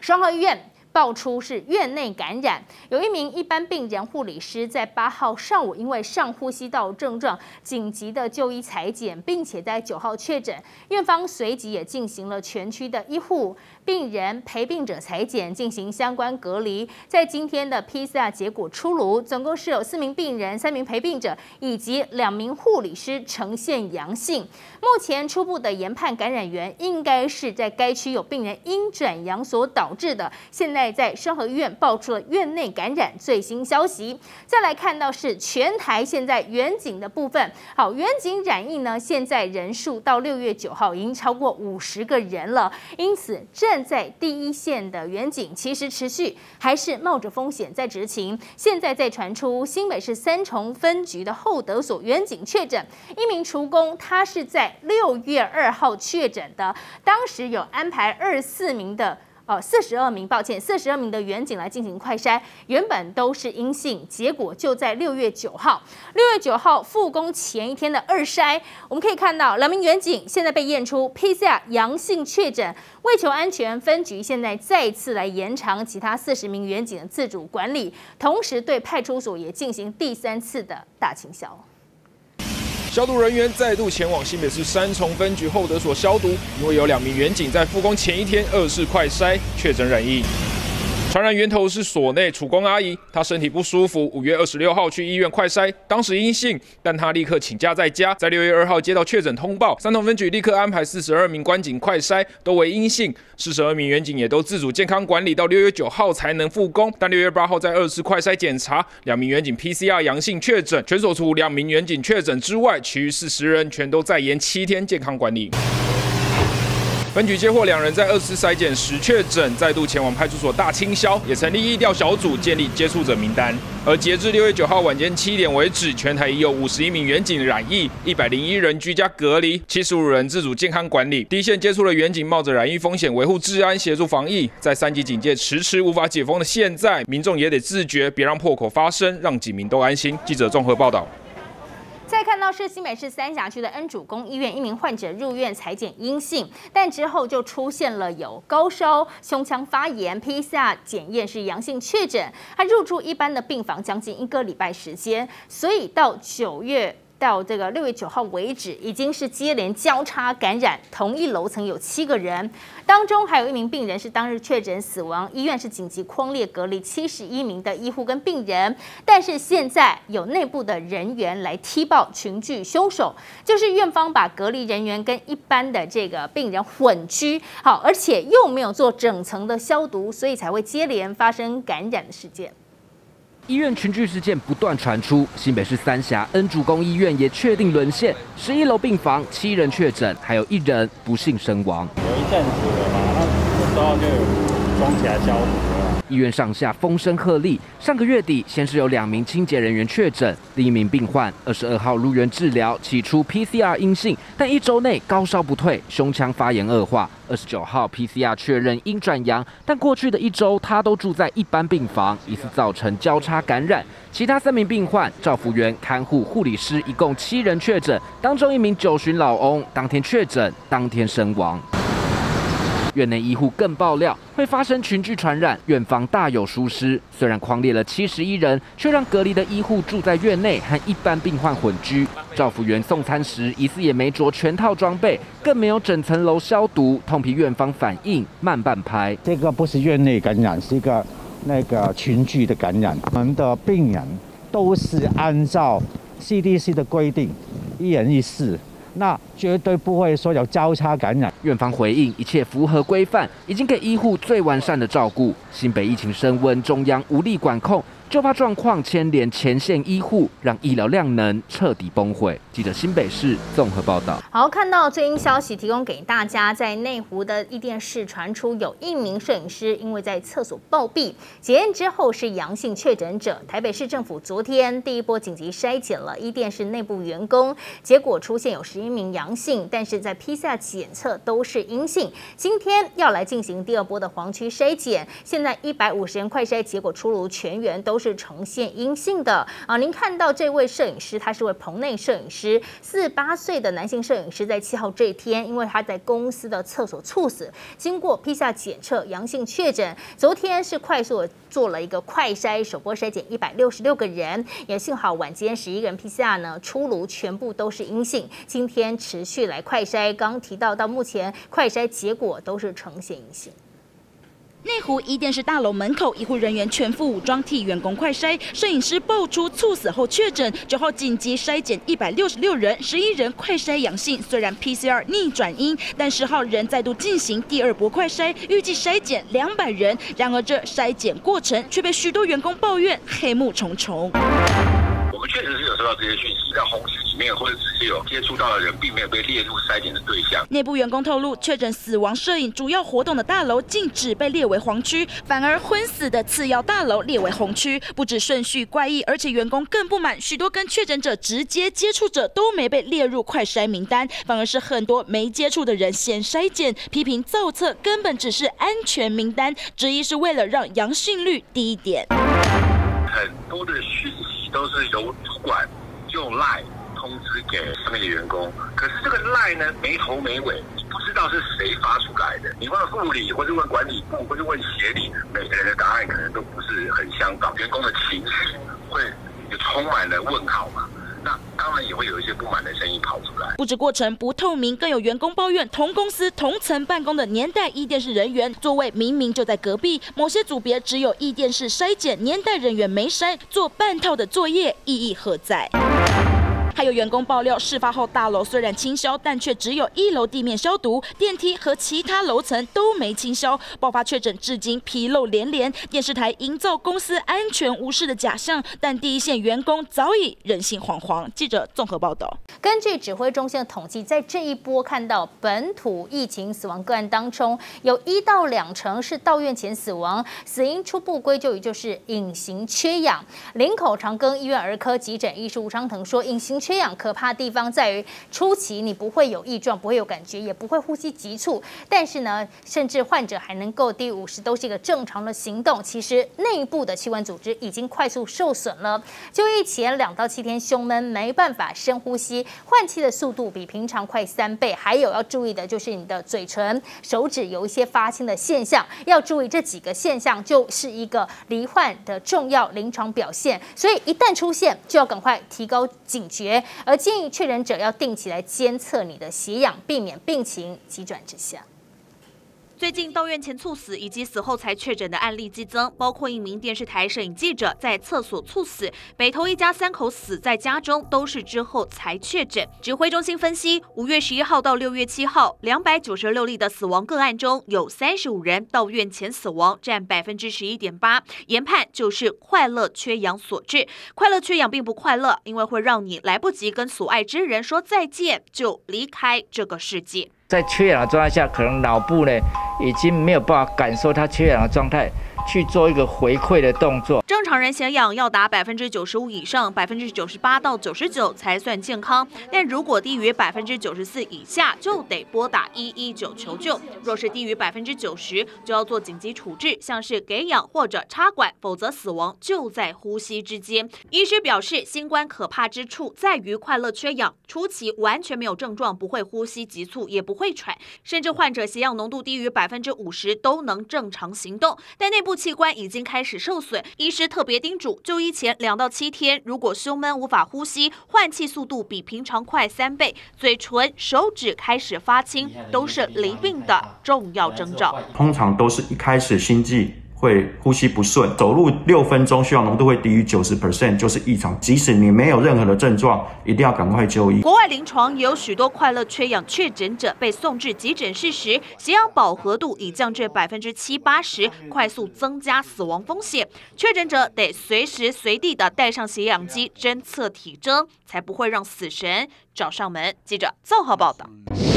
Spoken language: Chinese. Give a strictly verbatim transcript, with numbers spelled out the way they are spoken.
双和医院爆出是院内感染，有一名一般病人护理师在八号上午因为上呼吸道症状紧急的就医采检，并且在九号确诊，院方随即也进行了全区的医护、病人、陪病者采检，进行相关隔离。在今天的 P C R 结果出炉，总共是有四名病人、三名陪病者以及两名护理师呈现阳性。目前初步的研判感染源应该是在该区有病人因转阳所导致的。现在在双和医院爆出了院内感染最新消息。再来看到是全台现在远景的部分，好，远景染疫呢，现在人数到六月九号已经超过五十个人了，因此站在第一线的远景其实持续还是冒着风险在执勤。现在在传出新北市三重分局的厚德所远景确诊一名厨工，他是在六月二号确诊的，当时有安排二十四名的。呃，四十二名，抱歉，四十二名的远景来进行快筛，原本都是阴性，结果就在六月九号，六月九号复工前一天的二筛，我们可以看到两名远景现在被验出 P C R 阳性确诊。为求安全，分局现在再次来延长其他四十名远景的自主管理，同时对派出所也进行第三次的大清消。 消毒人员再度前往新北市三重分局厚德所消毒，因为有两名员警在复工前一天二次快筛确诊染疫。传染源头是所内厨工阿姨，她身体不舒服，五月二十六号去医院快筛，当时阴性，但她立刻请假在家。在六月二号接到确诊通报，三重分局立刻安排四十二名官警快筛，都为阴性，四十二名员警也都自主健康管理，到六月九号才能复工。但六月八号在二次快筛检查，两名员警 P C R 阳性确诊，全所除两名员警确诊之外，其余四十人全都再延七天健康管理。分局接获两人在二次筛检时确诊，再度前往派出所大清消，也成立疫调小组，建立接触者名单。而截至六月九号晚间七点为止，全台已有五十一名员警染疫，一百零一人居家隔离，七十五人自主健康管理。第一线接触的员警冒着染疫风险，维护治安，协助防疫。在三级警戒迟迟无法解封的现在，民众也得自觉，别让破口发生，让警民都安心。记者综合报道。 再看到是新北市三峡区的恩主公医院，一名患者入院采检阴性，但之后就出现了有高烧、胸腔发炎 ，P C R 检验是阳性确诊，他入住一般的病房将近一个礼拜时间，所以到九月。到这个六月九号为止，已经是接连交叉感染，同一楼层有七个人，当中还有一名病人是当日确诊死亡，医院是紧急匡列隔离七十一名的医护跟病人，但是现在有内部的人员来踢爆群聚凶手，就是院方把隔离人员跟一般的这个病人混居，好，而且又没有做整层的消毒，所以才会接连发生感染的事件。 医院群聚事件不断传出，新北市三峡恩主公医院也确定沦陷，十一楼病房七人确诊，还有一人不幸身亡。 有一阵子了嘛，那那时候就有装起来消毒了。 医院上下风声鹤唳。上个月底，先是有两名清洁人员确诊，另一名病患二十二号入院治疗，起初 P C R 阴性，但一周内高烧不退，胸腔发炎恶化。二十九号 P C R 确认阴转阳，但过去的一周他都住在一般病房，疑似造成交叉感染。其他三名病患，照服员、看护、护理师一共七人确诊，当中一名九旬老翁当天确诊，当天身亡。院内医护更爆料会发生群聚传染，院方大有疏失。虽然匡列了七十一人，却让隔离的医护住在院内和一般病患混居。照服员送餐时疑似也没着全套装备，更没有整层楼消毒。痛批院方反应慢半拍。 这个不是院内感染，是一个那个群聚的感染。我们的病人都是按照 C D C 的规定，一人一室。那绝对不会说有交叉感染。 院方回应一切符合规范，已经给医护最完善的照顾。新北疫情升温，中央无力管控，就怕状况牵连前线医护，让医疗量能彻底崩溃。记者新北市综合报道。 好，看到最新消息，提供给大家，在内湖的一电视传出有一名摄影师因为在厕所暴毙，检验之后是阳性确诊者。台北市政府昨天第一波紧急筛检了一电视内部员工，结果出现有十一名阳性，但是在 P C R 检测都是阴性。今天要来进行第二波的黄区筛检，现在一百五十人快筛结果出炉，全员都都是呈现阴性的啊。您看到这位摄影师，他是位棚内摄影师，四十八岁的男性摄影师，在七号这一天，因为他在公司的厕所猝死，经过 P C R 检测阳性确诊。昨天是快速做了一个快筛，首波筛检一百六十六个人，也幸好晚间十一个人 P C R 呢出炉，全部都是阴性。今天持续来快筛，刚提到到目前快筛结果都是呈现阴性。 内湖一电视大楼门口，医护人员全副武装替员工快筛，摄影师爆出猝死后确诊，九号紧急筛检一百六十六人，十一人快筛阳性，虽然 P C R 逆转阴，但十号仍再度进行第二波快筛，预计筛检两百人。然而这筛检过程却被许多员工抱怨黑幕重重。 我们确实是有收到这些讯息，在红十里面或者直接有接触到的人，并没有被列入筛检的对象。 内部员工透露，确诊死亡摄影主要活动的大楼竟只被列为黄区，反而昏死的次要大楼列为红区。不止顺序怪异，而且员工更不满，许多跟确诊者直接接触者都没被列入快筛名单，反而是很多没接触的人先筛检，批评造册根本只是安全名单，质疑是为了让阳性率低一点。 很多的讯息都是由主管用 LINE 通知给上面的员工，可是这个 LINE 呢没头没尾，你不知道是谁发出来的。你问副理，或者问管理部，或者问协理，每个人的答案可能都不是很相仿，员工的情绪会也充满了问号嘛。那当然也会有一些不满的声音跑出来。 不止过程不透明，更有员工抱怨同公司同层办公的年代一电视人员座位明明就在隔壁，某些组别只有一电视筛检，年代人员没筛，做半套的作业，意义何在？还有员工爆料，事发后大楼虽然清消，但却只有一楼地面消毒，电梯和其他楼层都没清消，爆发确诊至今纰漏连连。电视台营造公司安全无事的假象，但第一线员工早已人心惶惶。记者综合报道。 根据指挥中心的统计，在这一波看到本土疫情死亡个案当中，有一到两成是到院前死亡，死因初步归咎于就是隐形缺氧。林口长庚医院儿科急诊医师吴昌腾说，隐形缺氧可怕的地方在于初期你不会有异状，不会有感觉，也不会呼吸急促，但是呢，甚至患者还能够低五十都是一个正常的行动。其实内部的器官组织已经快速受损了。就医前两到七天胸闷，没办法深呼吸，换气的速度比平常快三倍。还有要注意的就是你的嘴唇、手指有一些发青的现象，要注意这几个现象就是一个罹患的重要临床表现，所以一旦出现就要赶快提高警觉。而建议确诊者要定期来监测你的血氧，避免病情急转直下。 最近到院前猝死以及死后才确诊的案例激增，包括一名电视台摄影记者在厕所猝死，北投一家三口死在家中，都是之后才确诊。指挥中心分析，五月十一号到六月七号，两百九十六例的死亡个案中，有三十五人到院前死亡，占百分之十一点八。研判就是快乐缺氧所致。快乐缺氧并不快乐，因为会让你来不及跟所爱之人说再见，就离开这个世界。 在缺氧的状态下，可能脑部呢已经没有办法感受它缺氧的状态，去做一个回馈的动作。 正常人血氧要达百分之九十五以上，百分之九十八到九十九才算健康。但如果低于百分之九十四以下，就得拨打一一九求救。若是低于百分之九十，就要做紧急处置，像是给氧或者插管，否则死亡就在呼吸之间。医师表示，新冠可怕之处在于快乐缺氧，初期完全没有症状，不会呼吸急促，也不会喘，甚至患者血氧浓度低于百分之五十都能正常行动，但内部器官已经开始受损。医师特别叮嘱，就医前两到七天，如果胸闷无法呼吸，换气速度比平常快三倍，嘴唇、手指开始发青，都是罹病的重要征兆。 通常都是一开始心悸会呼吸不顺，走路六分钟血氧浓度会低于 百分之九十 就是异常。即使你没有任何的症状，一定要赶快就医。 国外临床也有许多快乐缺氧确诊者被送至急诊室时，血氧饱和度已降至百分之七八十，快速增加死亡风险。确诊者得随时随地的带上血氧机侦测体征，才不会让死神找上门。记者综合报道。